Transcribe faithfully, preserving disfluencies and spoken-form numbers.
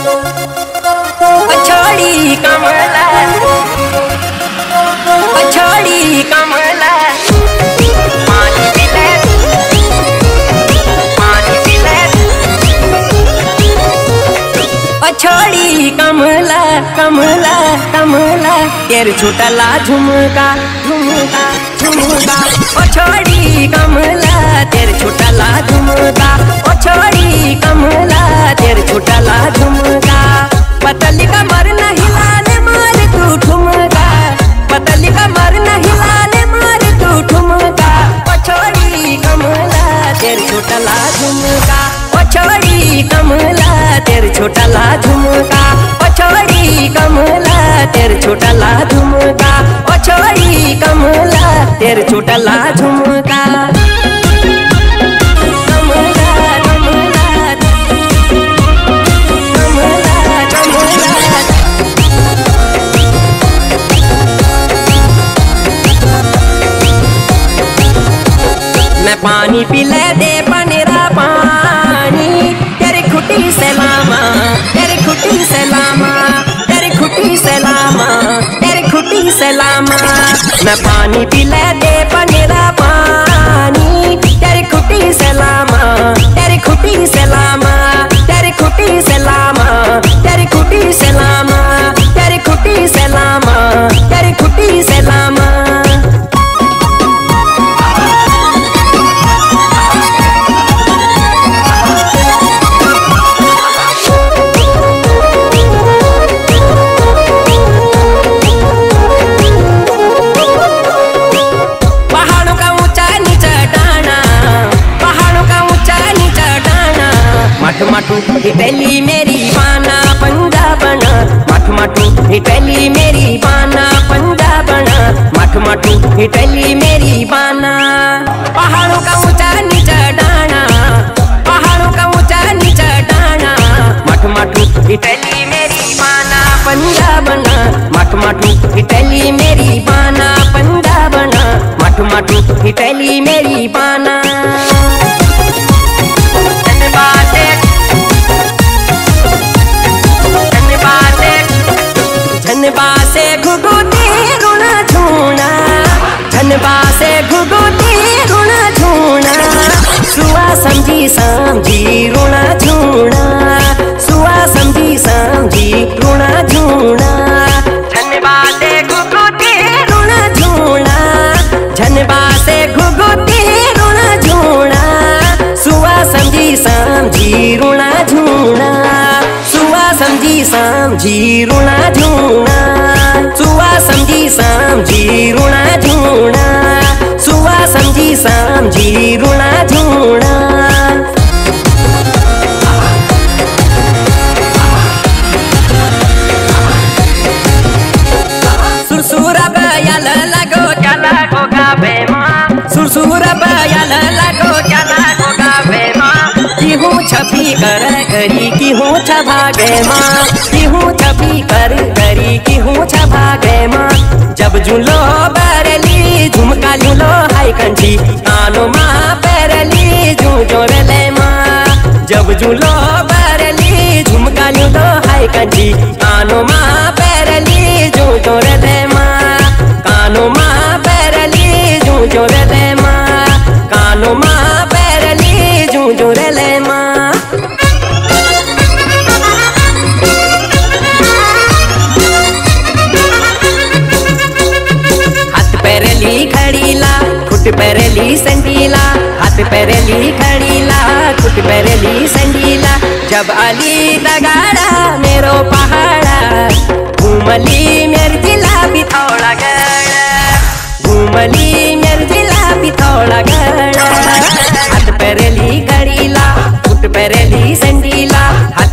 छोड़ी कमला छोड़ी कमला पानी पिले पानी पिले छोड़ी कमला कमला कमला तेरे छुटला झुमका झुमका झुमका ओ छोड़ी कमला तेरे छुटला झुमका ओ छोड़ी कमला तेरे छुटला झुमका पतली कमर न हिलाने मार तू ठुमका पतली कमर न हिलाने मार तू ठुमका ओ छोड़ी कमला तेरे छुटला झुमका ओ छोड़ी कमला तेरे छुटला झुमका ओ छोड़ी कमला तेरे छुटला झुमका ओ छोड़ी कमला तेरे छुटला झुमका मैं पानी पिले दे पनेरा पानी तेरी खुटी से लामा तेरी खुटी से लामा तेरी खुटी से लामा तेरी खुटी से लामा मैं पानी पिले दे पनेरा पानी तेरी खुटी से लामा तेरी खुटी से लामा तेरी खुटी से लामा तेरी खुटी से लामा तेरी खुटी से लामा तेरी खुटी से लामा मठू हिटली मेरी बाना पंजाबना मठ मठू हिटली मेरी बाना पंजाबना मठ मठू हिटली मेरी बाना पहाड़ों का ऊंचा नीचा डाना पहाड़ों का ऊंचा नीचा डाना मठ मठू हिटली मेरी बाना पंजाबना मठ मठू हिटली मेरी बाना पंजाबना मठ मठू हिटली मेरी बाना झनबा से घुघुती रुणा झूना झनबा से घुघुती रुणा झूना सुआ समझी समझी रुणा झूना सुआ समझी समझी रुणा झूना झनबा से घुघुती रुणा झूना झनबा से घुघुती रुणा झूना सुआ समझी समझी रुणा झूना सुआ समझी समझी रुणा झूना सुआ समझी समझी रुणा झूना सुआ समझी समझी रुणा झूना सुरसुर बयल लगो चला को गावे माँ सुरसुर बयल लगो चला को गावे माँ की हूँ छपी कर करी की हूँ छभागे माँ की हूँ छपी कर करी की हूँ छभागे माँ जब झूलो बरली झुमका झूलो हाई कंठी कानो माँ पैरली झू जोर ले माँ जब झूलो बरली झुमका झूलो हाई कंठी कानो माँ पैरली झू जोर ले माँ कानो माँ पैरली झू जोर ले माँ कानो माँ पैरली झू जोर ले माँ खड़ीला खुट पैरली संडीला हाथ पैरली खड़ीला खुट पैरली संडीला जब अली दगाड़ा मेरो पहाड़ा घूमली मेर जिला पिथौड़ा गढ़ घूमली मेर जिला पिथौड़ा गढ़ हाथ पैरली खड़ीला खुट पैरली संडीला